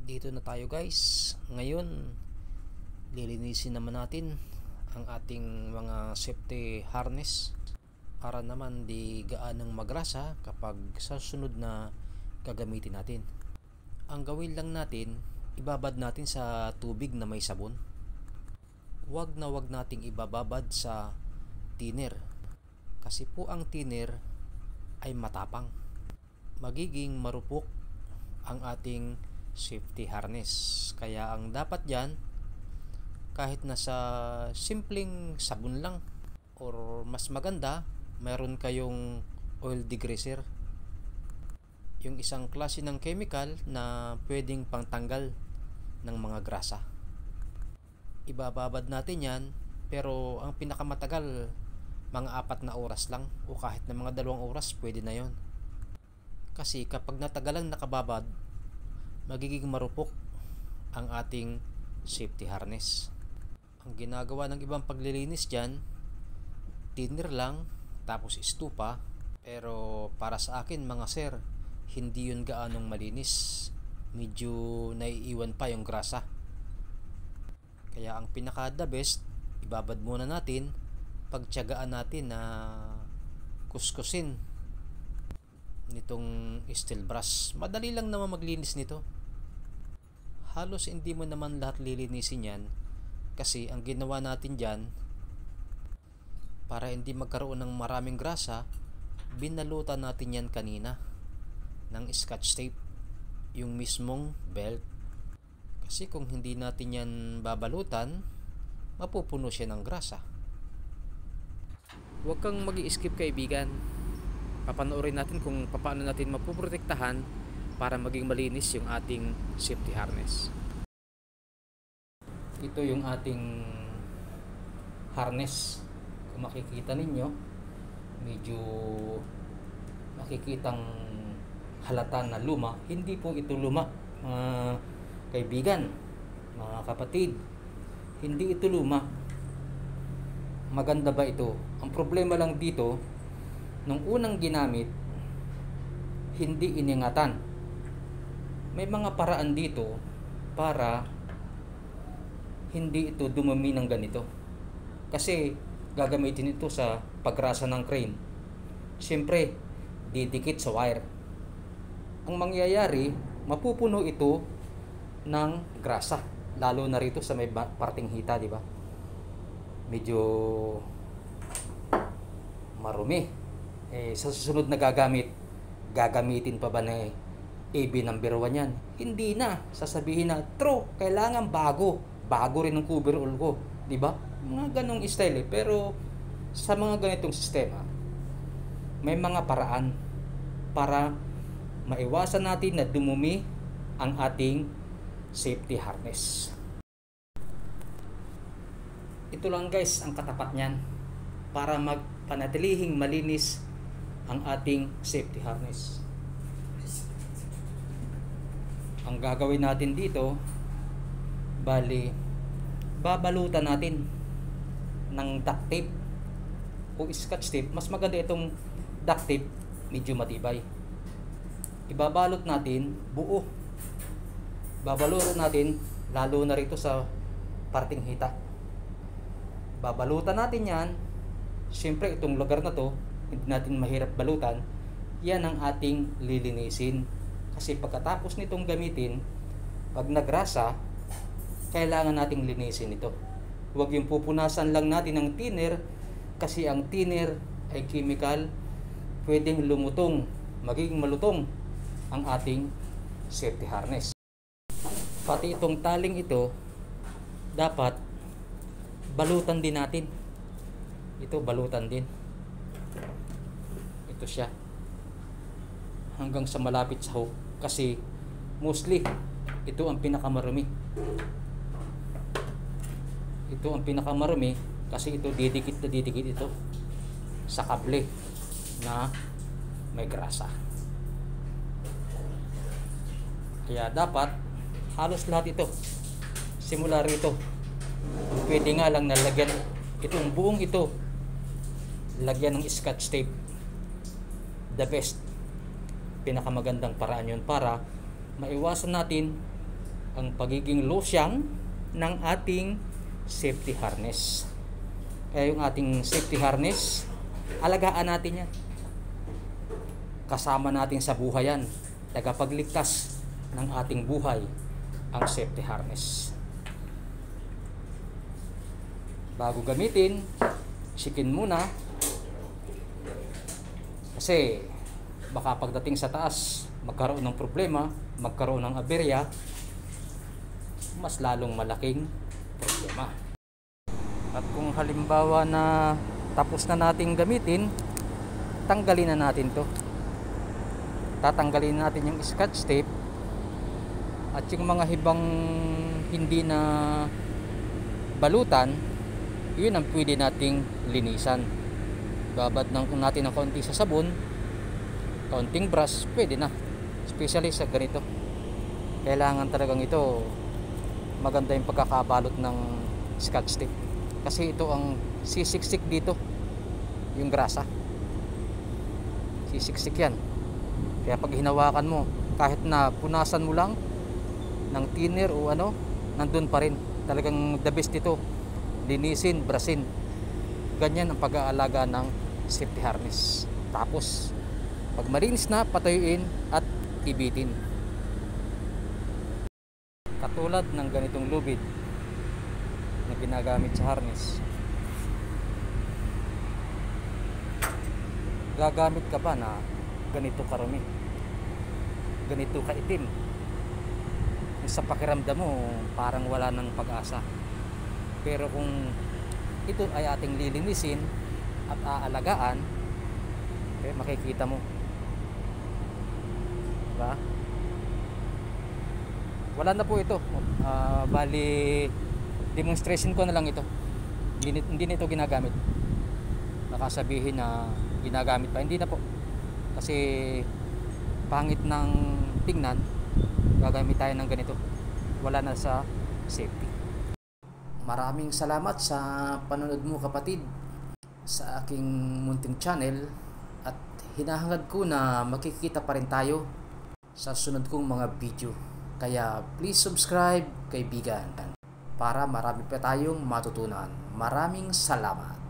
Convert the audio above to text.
Dito na tayo guys. Ngayon, lilinisin naman natin ang ating mga safety harness para naman di gaanong magrasa kapag sa sunod na gagamitin natin. Ang gawin lang natin, ibabad natin sa tubig na may sabon. Huwag nating ibababad sa thinner kasi po ang thinner ay matapang. Magiging marupok ang ating safety harness. Kaya ang dapat dyan, kahit nasa simpleng sabon lang or mas maganda, meron kayong oil degreaser, yung isang klase ng chemical na pwedeng pangtanggal ng mga grasa. Ibababad natin yan, pero ang pinakamatagal mga 4 na oras lang, o kahit na mga 2 oras pwede na yon. Kasi kapag natagalang nakababad, magiging marupok ang ating safety harness. Ang ginagawa ng ibang paglilinis dyan, thinner lang tapos estupa, pero para sa akin mga sir, hindi yun gaanong malinis. Medyo naiiwan pa yung grasa. Kaya ang pinaka the best, ibabad muna natin, pagtiyagaan natin na kuskusin nitong steel brush. Madali lang naman maglinis nito. Halos hindi mo naman lahat lilinisin yan, kasi ang ginawa natin dyan, para hindi magkaroon ng maraming grasa, binalutan natin yan kanina ng scotch tape, yung mismong belt. Kasi kung hindi natin yan babalutan, mapupuno siya ng grasa. Huwag kang mag-i-skip kaibigan. Papanoorin natin kung paano natin mapuprotektahan para maging malinis yung ating safety harness. Ito yung ating harness. Kung makikita ninyo, medyo makikitang halata na luma. Hindi po ito luma, mga kaibigan, mga kapatid. Hindi ito luma. Maganda ba ito? Ang problema lang dito, nung unang ginamit, hindi iningatan. May mga paraan dito para hindi ito dumumi ng ganito. Kasi gagamitin ito sa pagrasa ng crane. Siyempre, didikit sa wire. Ang mangyayari, mapupuno ito ng grasa. Lalo na rito sa may parting hita, di ba? Medyo marumi. Sa susunod na gagamitin pa ba na AB number 1 yan? Hindi na. Sasabihin na, true, kailangan bago rin ang coverall ko, di ba? Mga ganong style pero sa mga ganitong sistema, may mga paraan para maiwasan natin na dumumi ang ating safety harness. Ito lang guys ang katapat niyan para magpanatilihing malinis ang ating safety harness. Ang gagawin natin dito, bali babalutan natin ng duct tape o scotch tape. Mas maganda itong duct tape, medyo matibay. Ibabalot natin buo. Babalutan natin lalo na rito sa parting hita. Babalutan natin yan. Siyempre itong lugar na to, hindi natin mahirap balutan. Yan ang ating lilinisin. Kasi pagkatapos nitong gamitin, pag nagrasa, kailangan nating linisin ito. Huwag yung pupunasan lang natin ng thinner, kasi ang thinner ay chemical, pwedeng lumutong, magiging malutong ang ating safety harness. Pati itong taling ito, dapat balutan din natin. Ito balutan din. Ito siya. Hanggang sa malapit sa hook. Kasi mostly, ito ang pinakamarumi. Ito ang pinakamarumi kasi ito didikit ito sa kable na may grasa. Kaya dapat halos lahat ito simula rito. Pwede nga lang nalagyan itong buong ito, lagyan ng scotch tape. The best, pinakamagandang paraan yun para maiwasan natin ang pagiging losyang ng ating safety harness. Kaya yung ating safety harness, alagaan natin yan. Kasama natin sa buhay yan. Tagapagligtas ng ating buhay ang safety harness. Bago gamitin, checkin muna. Kasi baka pagdating sa taas, magkaroon ng problema, magkaroon ng aberya, mas lalong malaking problema. At kung halimbawa na tapos na nating gamitin, tanggalin na natin to. Tatanggalin natin yung scotch tape at yung mga hibang hindi na balutan, yun ang pwede nating linisan. Babad natin ng konti sa sabon, kaunting brush, pwede na. Especially sa ganito, kailangan talagang ito maganda yung pagkakabalot ng scotch tape, kasi ito ang sisiksik dito yung grasa, sisiksik yan. Kaya pag hinawakan mo, kahit na punasan mo lang ng thinner o ano, nandun pa rin. Talagang the best ito, linisin, brasin. Ganyan ang pag-aalaga ng safety harness. Tapos pag malinis na, patuyuin at ibitin. Katulad ng ganitong lubid na ginagamit sa harness, gagamit ka ba na ganito karami, ganito kaitim, sa pakiramdam mo parang wala ng pag-asa. Pero kung ito ay ating lilinisin at aalagaan, makikita mo, diba? Wala na po ito. Bali demonstration ko na lang ito. Hindi na ito ginagamit. Baka sabihin na ginagamit pa, hindi na po. Kasi pangit ng tingnan, gagamit tayo ng ganito. Wala na sa safety. Maraming salamat sa panonood mo, kapatid, sa aking munting channel, at hinahangad ko na makikita pa rin tayo sa sunod kong mga video. Kaya please subscribe, kaibigan, para marami pa tayong matutunan. Maraming salamat.